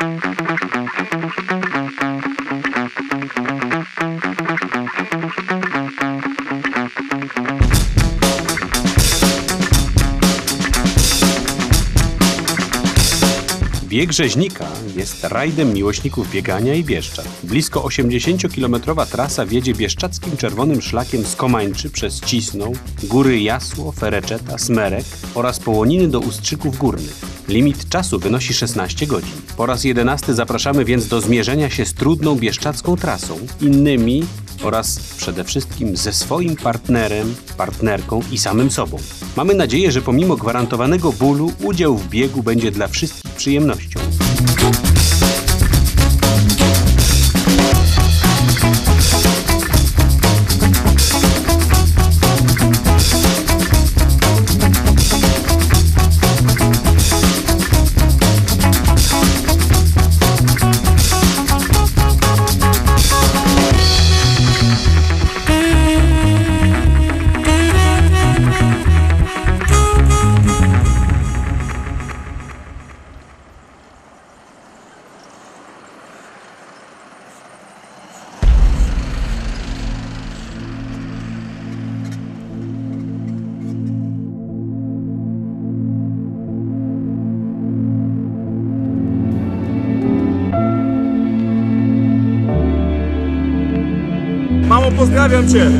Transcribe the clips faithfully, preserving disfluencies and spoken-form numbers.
Bieg Rzeźnika jest rajdem miłośników biegania i Bieszczad. Blisko osiemdziesięciokilometrowa trasa wiedzie bieszczadzkim czerwonym szlakiem z Komańczy przez Cisną, Góry Jasło, Fereczeta, Smerek oraz Połoniny do Ustrzyków Górnych. Limit czasu wynosi szesnaście godzin. Po raz jedenasty zapraszamy więc do zmierzenia się z trudną bieszczadzką trasą, innymi oraz przede wszystkim ze swoim partnerem, partnerką i samym sobą. Mamy nadzieję, że pomimo gwarantowanego bólu udział w biegu będzie dla wszystkich przyjemnością. Mamo, pozdrawiam cię!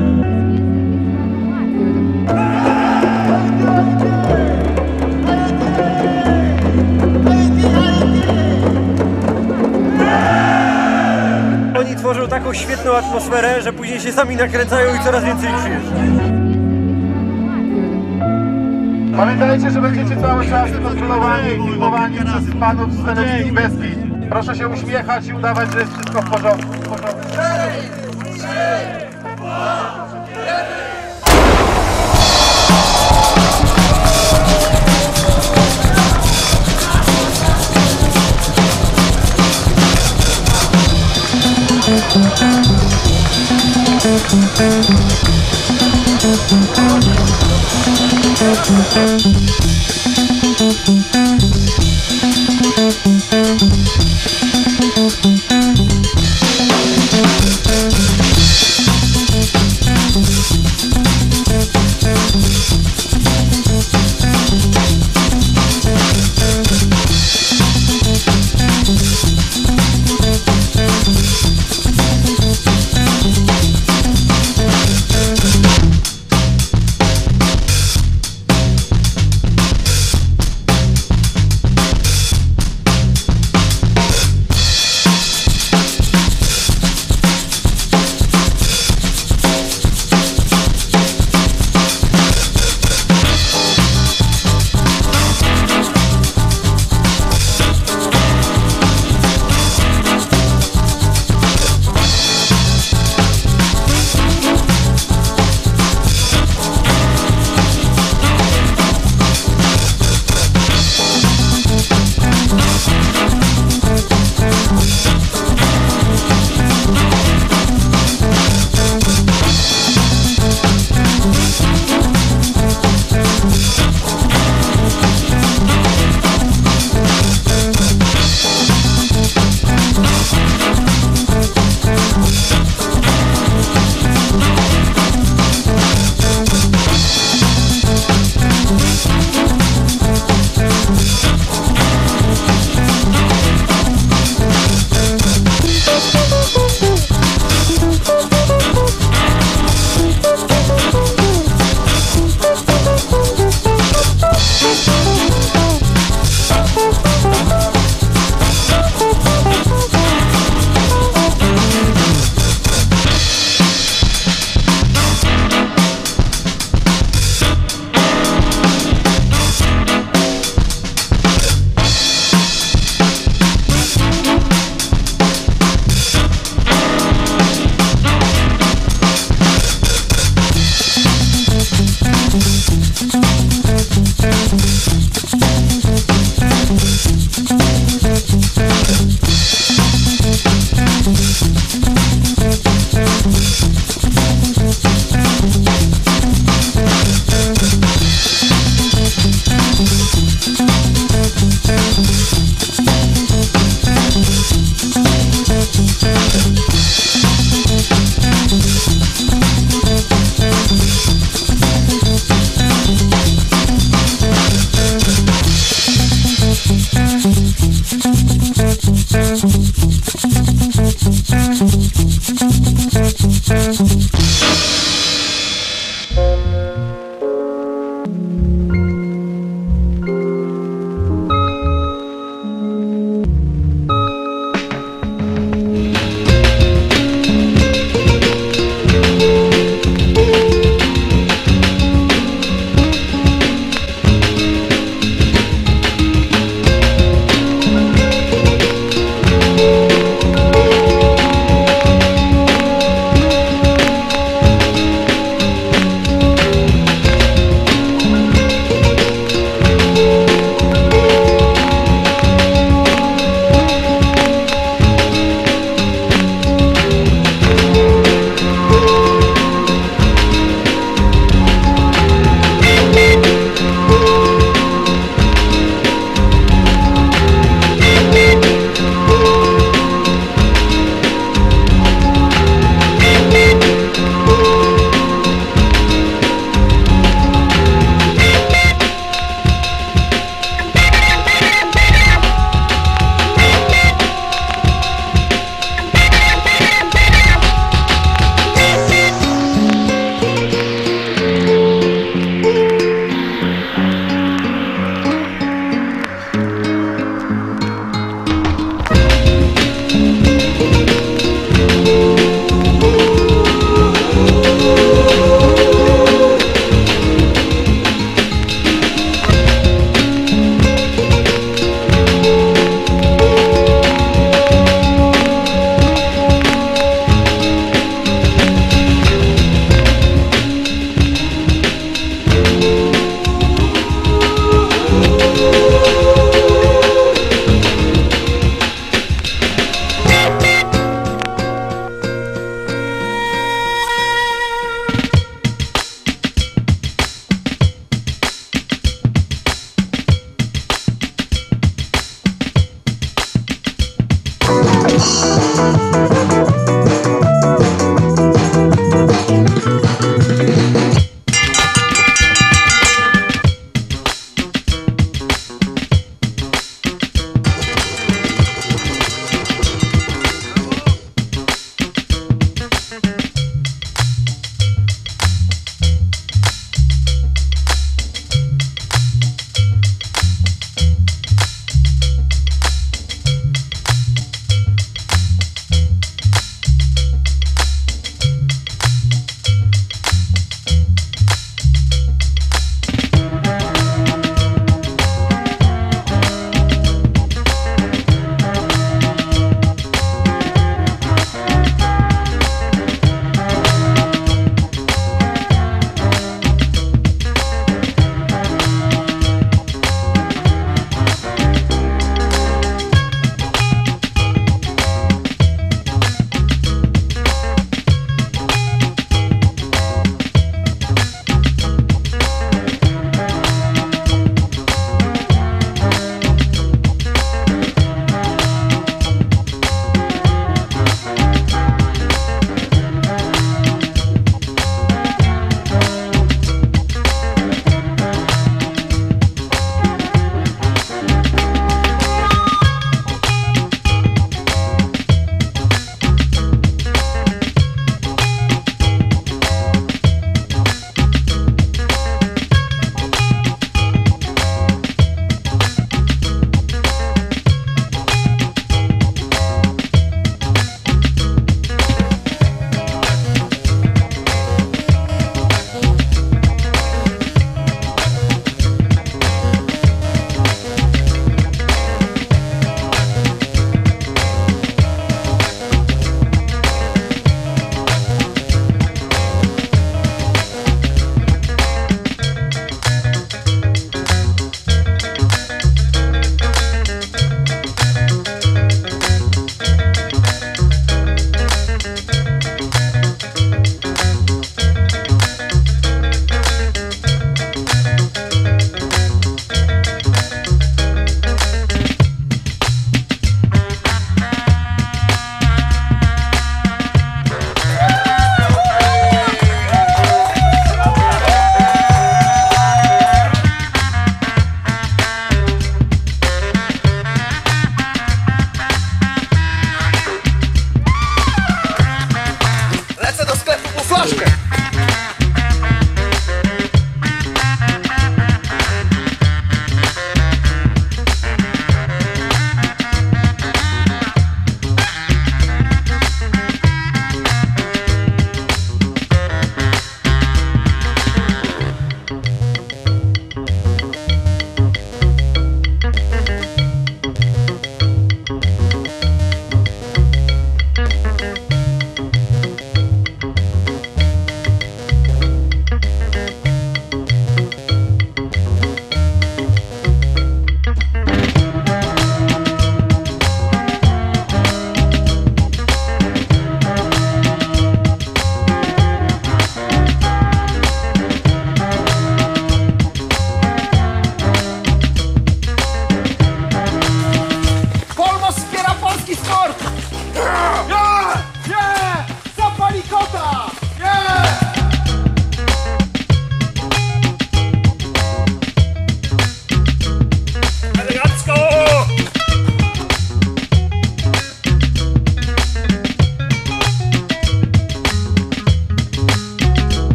Oni tworzą taką świetną atmosferę, że później się sami nakręcają i coraz więcej przyjeżdża. Pamiętajcie, że będziecie cały czas kontrolowani i filmowani przez panów z telewizji Beskid. Proszę się uśmiechać i udawać, że jest wszystko w porządku. W porządku.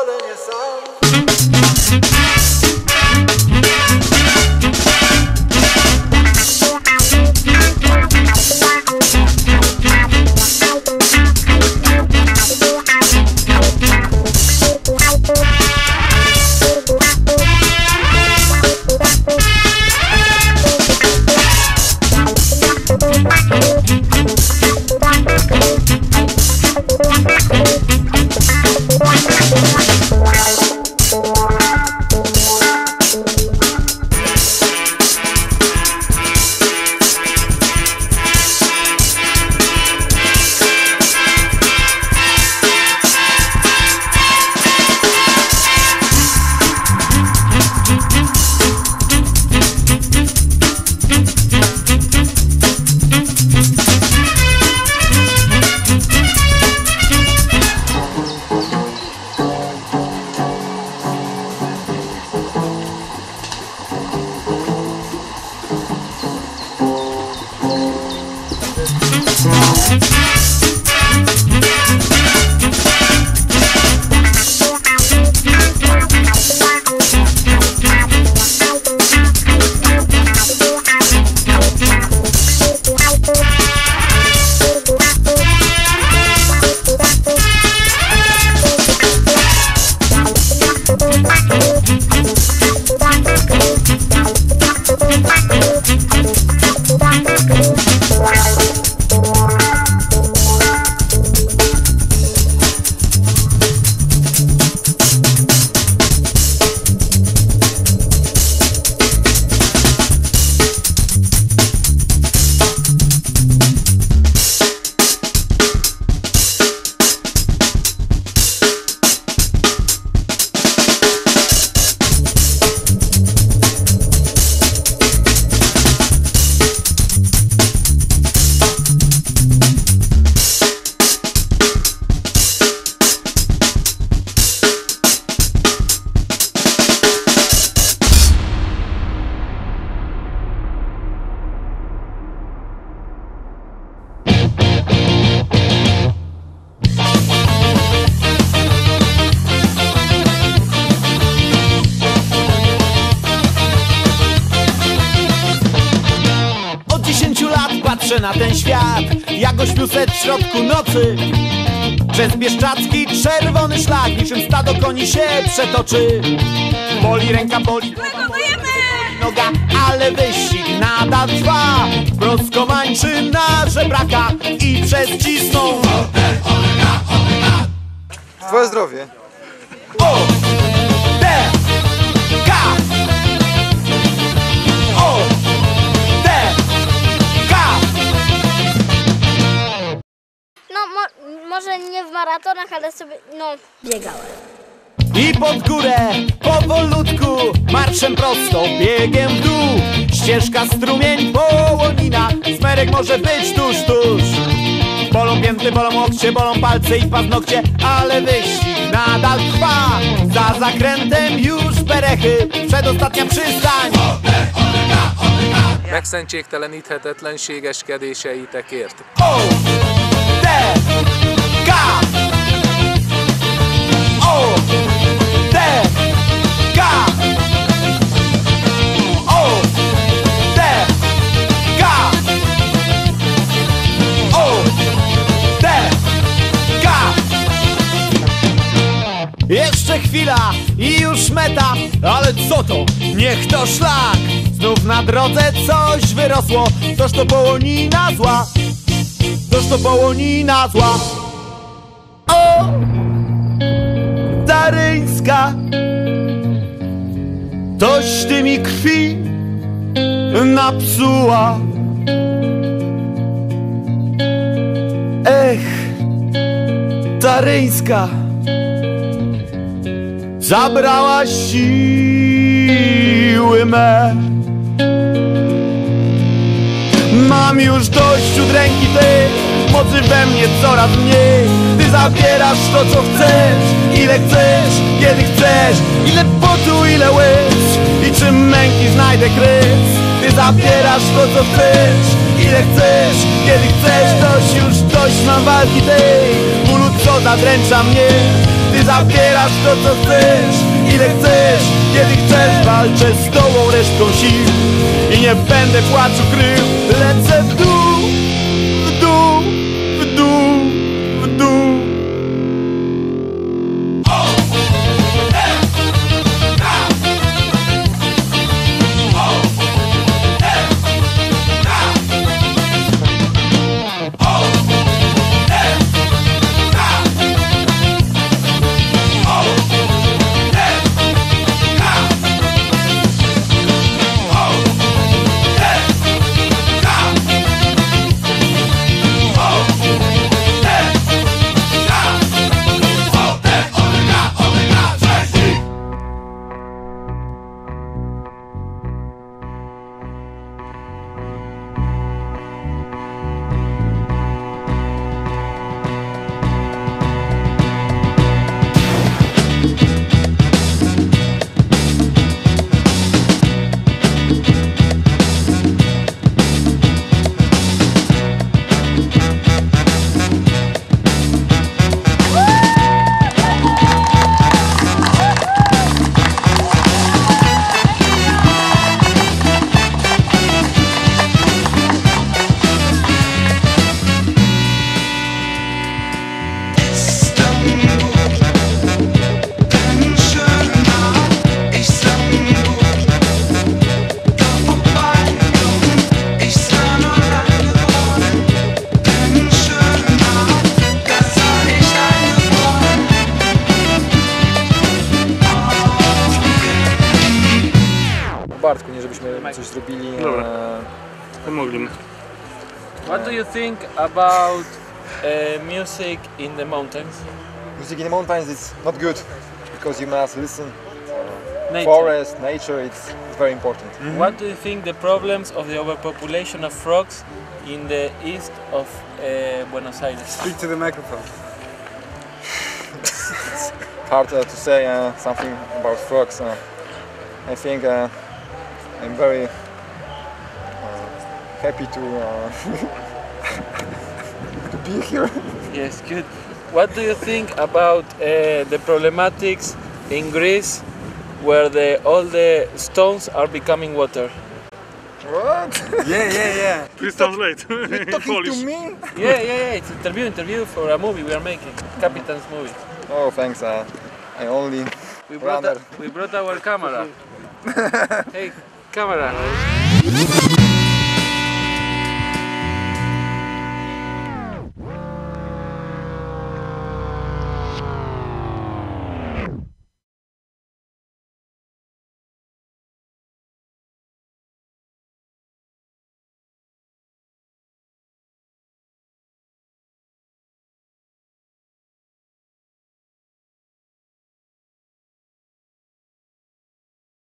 wcale nie sam. Patrzę na ten świat, jak ośmiuset w środku nocy. Przez Bieszczadzki czerwony szlak, niczym stado koni się przetoczy. Boli ręka, boli noga, ale wyścig nadal trwa. Wprost z Komańczy na Żebraka i przez Cisną. Twoje zdrowie. O! D! K! O! D! K! No, mo może nie w maratonach, ale sobie, no, biegałem. I pod górę, powolutku, marszem prosto, biegiem w dół. Ścieżka, strumień, Wołonina, smerek może być tuż, tuż. Bolą pięty, bolą łokcie, bolą palce i paznokcie, ale wyścig nadal trwa. Za zakrętem już Berechy, przedostatnia przystań. Megszentségteleníthetetlenségeskedéseitekért. O! D! K! O! D! K! O! D! K! O! D! K! Jeszcze chwila i już meta, ale co to? Niech to szlak! Znów na drodze coś wyrosło, toż to Wołonina zła, toż to Wołonina zła. O! Zaryńska, toś ty mi krwi napsuła. Ech, Zaryńska, zabrała siły me. Mam już dość udręki tej, mocy we mnie coraz mniej. Ty zabierasz to, co chcesz, ile chcesz, kiedy chcesz. Ile potu, ile łez i czym męki znajdę kres. Ty zabierasz to, co chcesz, ile chcesz, kiedy chcesz. Dość już, dość mam walki tej, bólu, co zadręcza mnie. Ty zabierasz to co chcesz, ile chcesz, kiedy chcesz. Walczę z tobą resztką sił i nie będę płaczu krył. Lecę w dół, w dół, w dół, w dół. Bartku, nie żebyśmy coś zrobili. Dobra. e, Pomogli. What do you think about uh, music in the mountains? Music in the mountains is not good because you must listen. Nature. Forest, nature, it's, it's very important. What do you think the problems of the overpopulation of frogs in the east of uh, Buenos Aires? Speak to the microphone. Hard uh, to say uh, something about frogs. Uh, I think uh, I'm very uh, happy to uh, to be here. Yes, good. What do you think about uh, the problematics in Greece where the, all the stones are becoming water? What? Yeah, yeah, yeah. Please translate. Talking Polish. to me? Yeah, yeah, yeah. It's interview, interview for a movie we are making, Capitan's movie. Oh, thanks. Uh, I only We brought, Runner. a, we brought our camera. Hey, camera.